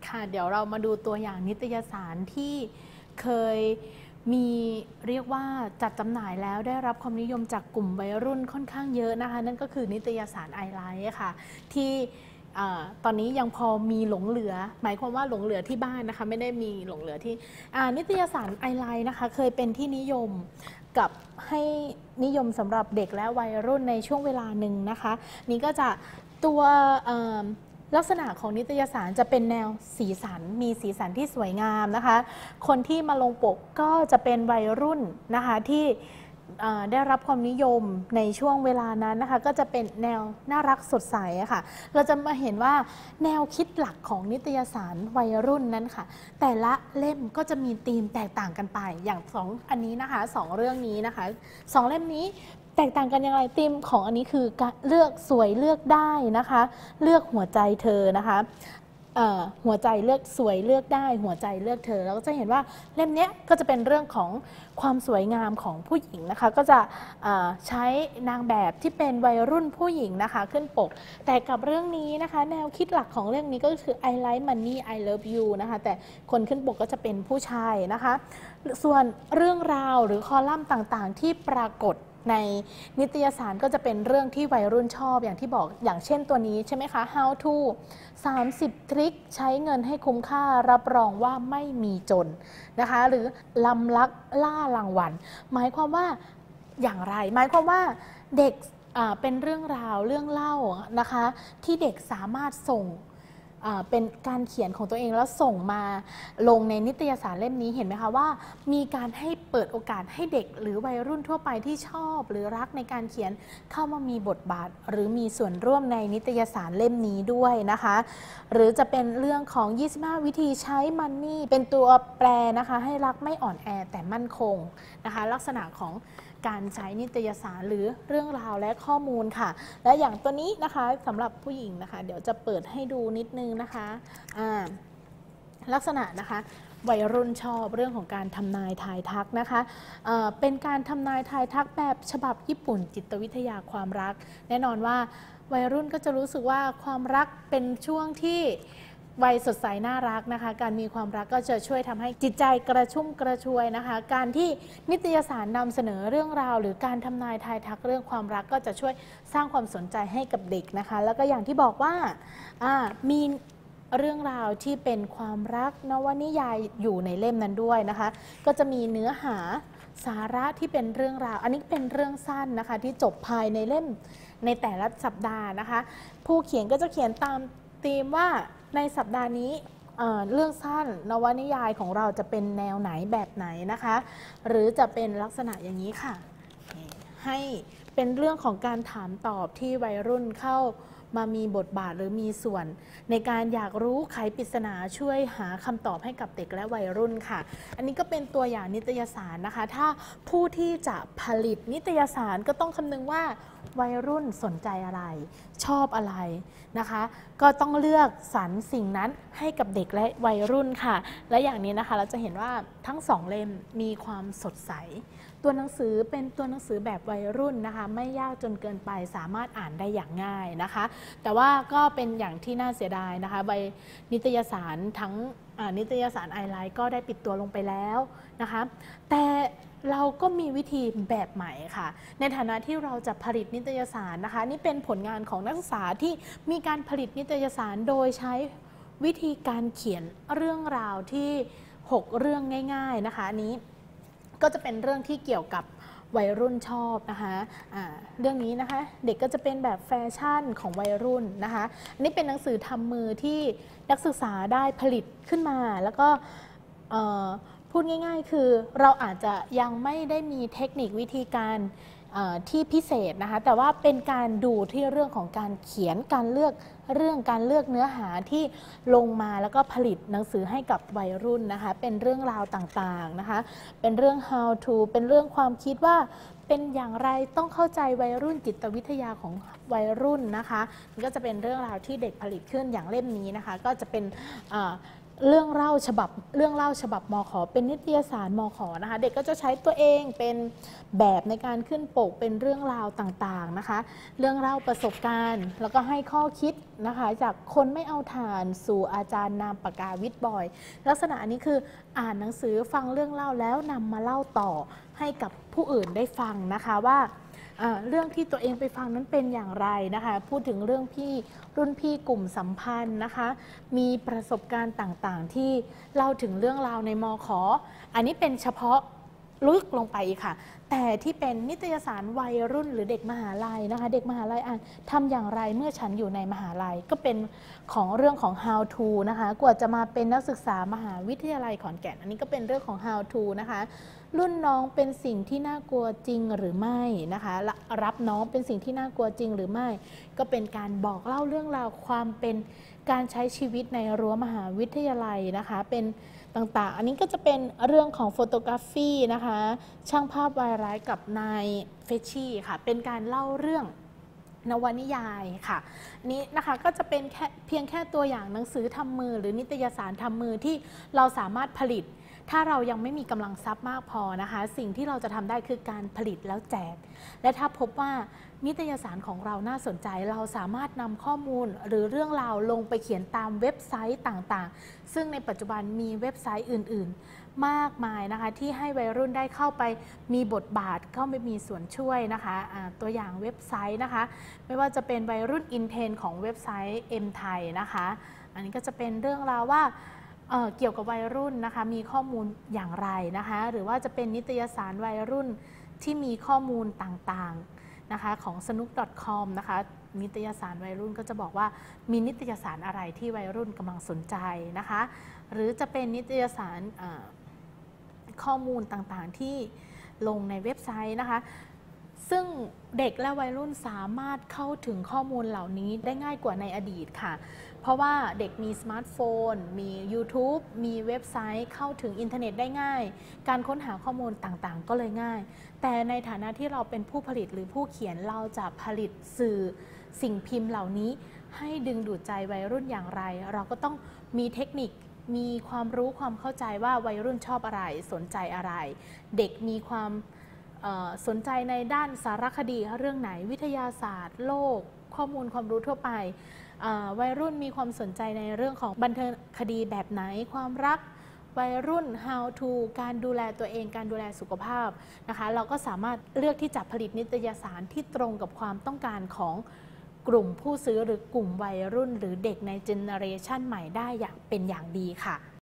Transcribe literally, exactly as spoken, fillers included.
ค่ะเดี๋ยวเรามาดูตัวอย่างนิตยสารที่เคยมีเรียกว่าจัดจำหน่ายแล้วได้รับความนิยมจากกลุ่มวัยรุ่นค่อนข้างเยอะนะคะนั่นก็คือนิตยสารไอไลท์ค่ะที่ตอนนี้ยังพอมีหลงเหลือหมายความว่าหลงเหลือที่บ้านนะคะไม่ได้มีหลงเหลือที่นิตยสารไอไลท์นะคะเคยเป็นที่นิยมกับให้นิยมสำหรับเด็กและวัยรุ่นในช่วงเวลาหนึ่งนะคะนี่ก็จะตัวลักษณะของนิตยสารจะเป็นแนวสีสันมีสีสันที่สวยงามนะคะคนที่มาลงปกก็จะเป็นวัยรุ่นนะคะที่ได้รับความนิยมในช่วงเวลานั้นนะคะก็จะเป็นแนวน่ารักสดใสค่ะเราจะมาเห็นว่าแนวคิดหลักของนิตยสารวัยรุ่นนั้นค่ะแต่ละเล่มก็จะมีธีมแตกต่างกันไปอย่างสองอันนี้นะคะสองเรื่องนี้นะคะสองเล่มนี้แตกต่างกันยังไงธีมของอันนี้คือการเลือกสวยเลือกได้นะคะเลือกหัวใจเธอนะคะหัวใจเลือกสวยเลือกได้หัวใจเลือกเธอแล้วก็จะเห็นว่าเล่มนี้ก็จะเป็นเรื่องของความสวยงามของผู้หญิงนะคะก็จะใช้นางแบบที่เป็นวัยรุ่นผู้หญิงนะคะขึ้นปกแต่กับเรื่องนี้นะคะแนวคิดหลักของเรื่องนี้ก็คือ I like money I love you นะคะแต่คนขึ้นปกก็จะเป็นผู้ชายนะคะส่วนเรื่องราวหรือคอลัมน์ต่างๆที่ปรากฏในนิตยสารก็จะเป็นเรื่องที่วัยรุ่นชอบอย่างที่บอกอย่างเช่นตัวนี้ใช่ไหมคะ How to สามสิบทริคใช้เงินให้คุ้มค่ารับรองว่าไม่มีจนนะคะหรือลำลักล่ารางวัลหมายความว่าอย่างไรหมายความว่าเด็กเป็นเรื่องราวเรื่องเล่านะคะที่เด็กสามารถส่งเป็นการเขียนของตัวเองแล้วส่งมาลงในนิตยสารเล่มนี้เห็นไหมคะว่ามีการให้เปิดโอกาสให้เด็กหรือวัยรุ่นทั่วไปที่ชอบหรือรักในการเขียนเข้ามามีบทบาทหรือมีส่วนร่วมในนิตยสารเล่มนี้ด้วยนะคะหรือจะเป็นเรื่องของยี่สิบห้าวิธีใช้มันนี่เป็นตัวแปรนะคะให้รักไม่อ่อนแอแต่มั่นคงนะคะลักษณะของการใช้นิตยสารหรือเรื่องราวและข้อมูลค่ะและอย่างตัวนี้นะคะสำหรับผู้หญิงนะคะเดี๋ยวจะเปิดให้ดูนิดนึงนะคะลักษณะนะคะวัยรุ่นชอบเรื่องของการทำนายทายทักนะคะเอ่อเป็นการทำนายทายทักแบบฉบับญี่ปุ่นจิตวิทยาความรักแน่นอนว่าวัยรุ่นก็จะรู้สึกว่าความรักเป็นช่วงที่วัยสดใสน่ารักนะคะการมีความรักก็จะช่วยทำให้จิตใจกระชุ่มกระชวยนะคะการที่นิตยสารนำเสนอเรื่องราวหรือการทำนายทายทักเรื่องความรักก็จะช่วยสร้างความสนใจให้กับเด็กนะคะแล้วก็อย่างที่บอกว่ามีเรื่องราวที่เป็นความรักนวนิยายอยู่ในเล่มนั้นด้วยนะคะก็จะมีเนื้อหาสาระที่เป็นเรื่องราวอันนี้เป็นเรื่องสั้นนะคะที่จบภายในเล่มในแต่ละสัปดาห์นะคะผู้เขียนก็จะเขียนตามธีมว่าในสัปดาห์นี้ เอ่อ เรื่องสั้นนวนิยายของเราจะเป็นแนวไหนแบบไหนนะคะหรือจะเป็นลักษณะอย่างนี้ค่ะให้เป็นเรื่องของการถามตอบที่วัยรุ่นเข้ามามีบทบาทหรือมีส่วนในการอยากรู้ไขปริศนาช่วยหาคำตอบให้กับเด็กและวัยรุ่นค่ะอันนี้ก็เป็นตัวอย่างนิตยสารนะคะถ้าผู้ที่จะผลิตนิตยสารก็ต้องคำนึงว่าวัยรุ่นสนใจอะไรชอบอะไรนะคะก็ต้องเลือกสรรสิ่งนั้นให้กับเด็กและวัยรุ่นค่ะและอย่างนี้นะคะเราจะเห็นว่าทั้งสองเล่มมีความสดใสตัวหนังสือเป็นตัวหนังสือแบบวัยรุ่นนะคะไม่ยากจนเกินไปสามารถอ่านได้อย่างง่ายนะคะแต่ว่าก็เป็นอย่างที่น่าเสียดายนะคะใบนิตยสารทั้งนิตยสารไอไลท์ก็ได้ปิดตัวลงไปแล้วนะคะแต่เราก็มีวิธีแบบใหม่ค่ะในฐานะที่เราจะผลิตนิตยสารนะคะนี่เป็นผลงานของนักศึกษาที่มีการผลิตนิตยสารโดยใช้วิธีการเขียนเรื่องราวที่หกเรื่องง่ายๆนะคะอันนี้ก็จะเป็นเรื่องที่เกี่ยวกับวัยรุ่นชอบนะคะะเรื่องนี้นะคะเด็กก็จะเป็นแบบแฟชั่นของวัยรุ่นนะคะอันนี้เป็นหนังสือทำมือที่นักศึกษาได้ผลิตขึ้นมาแล้วก็พูดง่ายๆคือเราอาจจะยังไม่ได้มีเทคนิควิธีการที่พิเศษนะคะแต่ว่าเป็นการดูที่เรื่องของการเขียนการเลือกเรื่องการเลือกเนื้อหาที่ลงมาแล้วก็ผลิตหนังสือให้กับวัยรุ่นนะคะเป็นเรื่องราวต่างๆนะคะเป็นเรื่อง how to เป็นเรื่องความคิดว่าเป็นอย่างไรต้องเข้าใจวัยรุ่นจิตวิทยาของวัยรุ่นนะคะนี่ก็จะเป็นเรื่องราวที่เด็กผลิตขึ้นอย่างเล่มนี้นะคะก็จะเป็นเรื่องเล่าฉบับเรื่องเล่าฉบับมข.เป็นนิตยสารมข.นะคะเด็กก็จะใช้ตัวเองเป็นแบบในการขึ้นปกเป็นเรื่องราวต่างๆนะคะเรื่องเล่าประสบการณ์แล้วก็ให้ข้อคิดนะคะจากคนไม่เอาถ่านสู่อาจารย์นามปากกาวิทย์บอยลักษณะนี้คืออ่านหนังสือฟังเรื่องเล่าแล้วนำมาเล่าต่อให้กับผู้อื่นได้ฟังนะคะว่าเรื่องที่ตัวเองไปฟังนั้นเป็นอย่างไรนะคะพูดถึงเรื่องพี่รุ่นพี่กลุ่มสัมพันธ์นะคะมีประสบการณ์ต่างๆที่เล่าถึงเรื่องราวในมข.อันนี้เป็นเฉพาะลึกลงไปอีกค่ะแต่ที่เป็นนิตยสารวัยรุ่นหรือเด็กมหาลัยนะคะเด็กมหาลัยอ่านทำอย่างไรเมื่อฉันอยู่ในมหาลัยก็เป็นของเรื่องของ how to นะคะกว่าจะมาเป็นนักศึกษามหาวิทยาลัยขอนแก่นอันนี้ก็เป็นเรื่องของ how to นะคะรุ่นน้องเป็นสิ่งที่น่ากลัวจริงหรือไม่นะคะรับน้องเป็นสิ่งที่น่ากลัวจริงหรือไม่ก็เป็นการบอกเล่าเรื่องราวความเป็นการใช้ชีวิตในรั้วมหาวิทยาลัยนะคะเป็นต่างๆอันนี้ก็จะเป็นเรื่องของโฟโตกราฟีนะคะช่างภาพวายร้ายกับนายเฟชชี่ค่ะเป็นการเล่าเรื่องนวนิยายค่ะนี้นะคะก็จะเป็นแค่เพียงแค่ตัวอย่างหนังสือทำมือหรือนิตยสารทำมือที่เราสามารถผลิตถ้าเรายังไม่มีกำลังทรัพย์มากพอนะคะสิ่งที่เราจะทำได้คือการผลิตแล้วแจกและถ้าพบว่านิตยสารของเราน่าสนใจเราสามารถนำข้อมูลหรือเรื่องราวลงไปเขียนตามเว็บไซต์ต่างๆซึ่งในปัจจุบันมีเว็บไซต์อื่นๆมากมายนะคะที่ให้วัยรุ่นได้เข้าไปมีบทบาทเข้าไปมีส่วนช่วยนะคะะตัวอย่างเว็บไซต์นะคะไม่ว่าจะเป็นวัยรุ่นอินเทนของเว็บไซต์ M ไทยนะคะอันนี้ก็จะเป็นเรื่องราวว่าเ, เกี่ยวกับวัยรุ่นนะคะมีข้อมูลอย่างไรนะคะหรือว่าจะเป็นนิตยสารวัยรุ่นที่มีข้อมูลต่างๆนะคะของ สนุก ดอท คอม นะคะนิตยสารวัยรุ่นก็จะบอกว่ามีนิตยสารอะไรที่วัยรุ่นกำลังสนใจนะคะหรือจะเป็นนิตยสารข้อมูลต่างๆที่ลงในเว็บไซต์นะคะซึ่งเด็กและวัยรุ่นสามารถเข้าถึงข้อมูลเหล่านี้ได้ง่ายกว่าในอดีตค่ะเพราะว่าเด็กมีสมาร์ทโฟนมี YouTube มีเว็บไซต์เข้าถึงอินเทอร์เน็ตได้ง่ายการค้นหาข้อมูลต่างๆก็เลยง่ายแต่ในฐานะที่เราเป็นผู้ผลิตหรือผู้เขียนเราจะผลิตสื่อสิ่งพิมพ์เหล่านี้ให้ดึงดูดใจวัยรุ่นอย่างไรเราก็ต้องมีเทคนิคมีความรู้ความเข้าใจว่าวัยรุ่นชอบอะไรสนใจอะไรเด็กมีความสนใจในด้านสารคดีเรื่องไหนวิทยาศาสตร์โลกข้อมูลความรู้ทั่วไปวัยรุ่นมีความสนใจในเรื่องของบันเทิงคดีแบบไหนความรักวัยรุ่น how to การดูแลตัวเองการดูแลสุขภาพนะคะเราก็สามารถเลือกที่จะผลิตนิตยสารที่ตรงกับความต้องการของกลุ่มผู้ซื้อหรือกลุ่มวัยรุ่นหรือเด็กในเจเนอเรชันใหม่ได้อย่างเป็นอย่างดีค่ะ